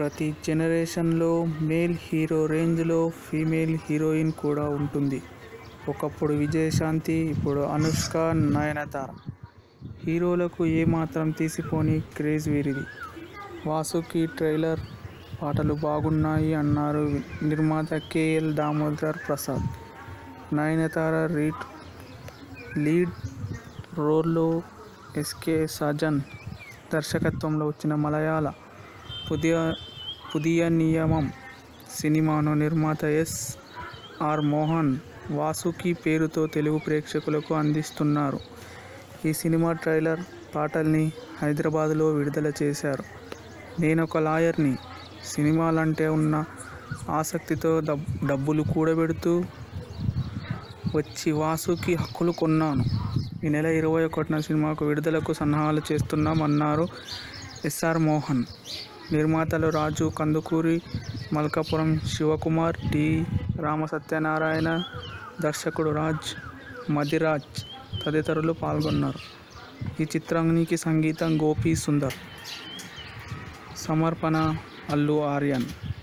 ప్రతి జనరేషన్లో male hero రేంజ్లో ఫీమేల్ హీరోయిన్ కూడా ఉంటుంది. ఒకప్పుడు విజయశాంతి, ఇప్పుడు అనుష్క, నయనతార. హీరోలకు ఏమాత్రం తీసిపోని క్రేజ్ వీరిది. వాసుకి ట్రైలర్ పాటలు బాగున్నాయి అన్నారు నిర్మాత కెఎల్ దామోదర్ ప్రసాద్. నయనతార లీడ్ రోల్లో ఎస్కే సజన్ దర్శకత్వంలో వచ్చిన మలయాళ పుదియ నియమం సినిమాను నిర్మాత ఎస్.ఆర్. మోహన్ వాసుకి పేరుతో తెలుగు ప్రేక్షకులకు అందిస్తున్నారు. ఈ సినిమా ట్రైలర్ పాటల్ని హైదరాబాద్లో విడుదల చేశారు. నేనొక లాయర్ని సినిమాలంటే ఉన్న ఆసక్తితో డబ్బులు కూడబెడుతూ వచ్చి వాసుకి హక్కులు కొన్నాను. ఈ నెల 21న సినిమాకు విడుదలకు సన్నాహాలు చేస్తున్నాం అన్నారు ఎస్.ఆర్. మోహన్. నిర్మాతలు రాజు కందుకూరి, మల్కాపురం శివకుమార్, టి. రామసత్యనారాయణ, దర్శకుడు మదిరాజ్ తదితరులు పాల్గొన్నారు. ఈ చిత్రానికి సంగీతం గోపీ సుందర్, సమర్పణ అల్లు ఆర్యన్.